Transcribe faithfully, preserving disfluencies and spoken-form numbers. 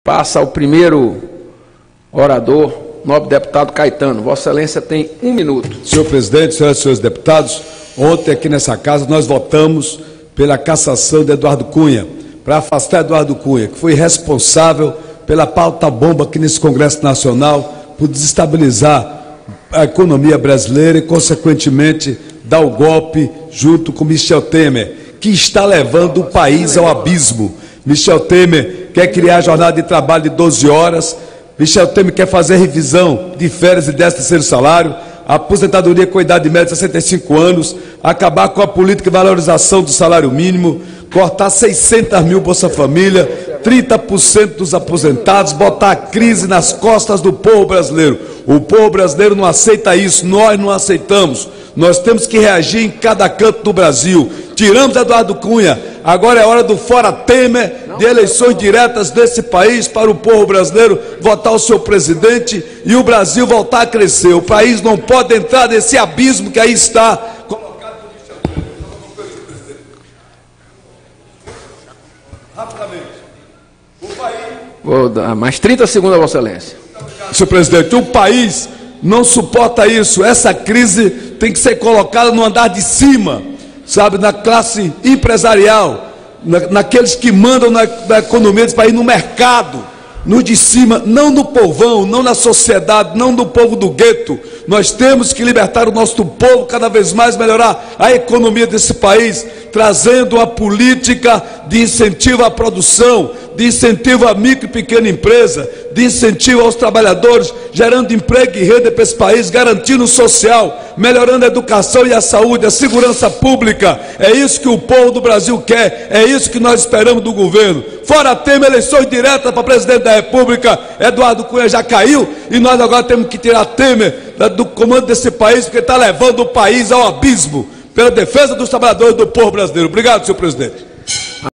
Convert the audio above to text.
Passa ao primeiro orador, nobre deputado Caetano. Vossa Excelência tem um minuto. Senhor presidente, senhoras e senhores deputados, ontem aqui nessa casa nós votamos pela cassação de Eduardo Cunha, para afastar Eduardo Cunha, que foi responsável pela pauta bomba aqui nesse Congresso Nacional, por desestabilizar a economia brasileira e, consequentemente, dar o golpe junto com Michel Temer, que está levando o país ao abismo. Michel Temer quer criar jornada de trabalho de doze horas, Michel Temer quer fazer revisão de férias e décimo terceiro salário, aposentadoria com idade média de sessenta e cinco anos, acabar com a política de valorização do salário mínimo, cortar seiscentas mil Bolsa Família, trinta por cento dos aposentados, botar a crise nas costas do povo brasileiro. O povo brasileiro não aceita isso, nós não aceitamos. Nós temos que reagir em cada canto do Brasil. Tiramos Eduardo Cunha, agora é hora do fora Temer, de eleições diretas desse país para o povo brasileiro votar o seu presidente e o Brasil voltar a crescer. O país não pode entrar nesse abismo que aí está colocado por Michel Temer. Rapidamente. O país... Vou dar mais trinta segundos a Vossa Excelência. Senhor presidente, o país não suporta isso. Essa crise tem que ser colocada no andar de cima, sabe, na classe empresarial, na, naqueles que mandam na, na economia desse país, no mercado, no de cima, não no povão, não na sociedade, não no povo do gueto. Nós temos que libertar o nosso povo, cada vez mais melhorar a economia desse país, trazendo uma política de incentivo à produção, de incentivo à micro e pequena empresa, de incentivo aos trabalhadores, gerando emprego e renda para esse país, garantindo o social, melhorando a educação e a saúde, a segurança pública. É isso que o povo do Brasil quer, é isso que nós esperamos do governo. Fora Temer, eleições diretas para presidente da República. Eduardo Cunha já caiu e nós agora temos que tirar Temer do comando desse país, porque está levando o país ao abismo, pela defesa dos trabalhadores do povo brasileiro. Obrigado, senhor presidente.